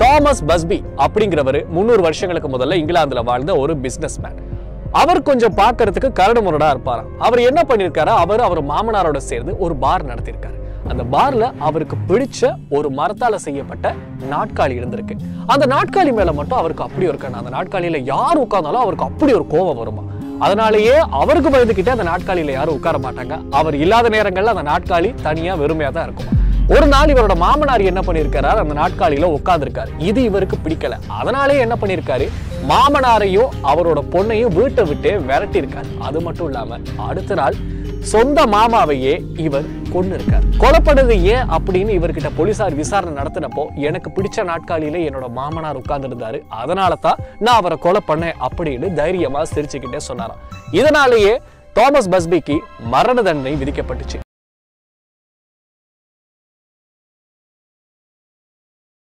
Thomas Busby அப்படிங்கிறவர் 300 வருஷங்களுக்கு முதல்ல இங்கிலாந்துல வாழ்ந்த ஒரு பிசினஸ் மேன். அவர் கொஞ்சம் பார்க்கறதுக்கு கரடு முரடா இருப்பாராம். அவர் என்ன பண்ணிருக்காரு, அவர் மாமனாரோட சேர்ந்து ஒரு பார் நடத்திருக்காரு. அந்த பார்ல அவருக்கு பிடிச்ச ஒரு மரத்தால செய்யப்பட்ட நாட்காலி இருந்திருக்கு. அந்த நாட்காலி மேல மட்டும் அவருக்கு அப்படி ஒரு கண்ணு. அந்த நாட்காலியில யார் உட்கார்ந்தாலும் அவருக்கு அப்படி ஒரு கோபம் வருமா. அதனாலேயே அவருக்கு பயந்துகிட்டே அந்த நாட்காலியில யாரும் உட்கார மாட்டாங்க. அவர் இல்லாத நேரங்கள்ல அந்த நாட்காலி தனியா வெறுமையா தான் இருக்கும். ஒரு நாள் இவரோட மாமனார் என்ன பண்ணிருக்காரு, அந்த நாட்காலியில உட்கார்ந்துருக்காரு. இது இவருக்கு பிடிக்கல. அதனாலே என்ன பண்ணிருக்காரு, மாமனாரையும் அவரோட பொண்ணையும் வீட்டை விட்டு விரட்டி இருக்காரு. அது மட்டும் இல்லாம அடுத்த நாள் சொந்த மாமாவையே இவர் கொண்டு இருக்காரு. கொலைப்படுறது ஏன் அப்படின்னு இவர்கிட்ட போலீசார் விசாரணை நடத்தினப்போ, எனக்கு பிடிச்ச நாட்காலியில என்னோட மாமனார் உட்கார்ந்து இருந்தாரு, அதனால தான் நான் அவரை கொலை பண்ணேன் அப்படின்னு தைரியமா சிரிச்சுக்கிட்டே சொன்னாராம். இதனாலேயே தாமஸ் பஸ்பிக்கு மரண தண்டனை விதிக்கப்பட்டுச்சு.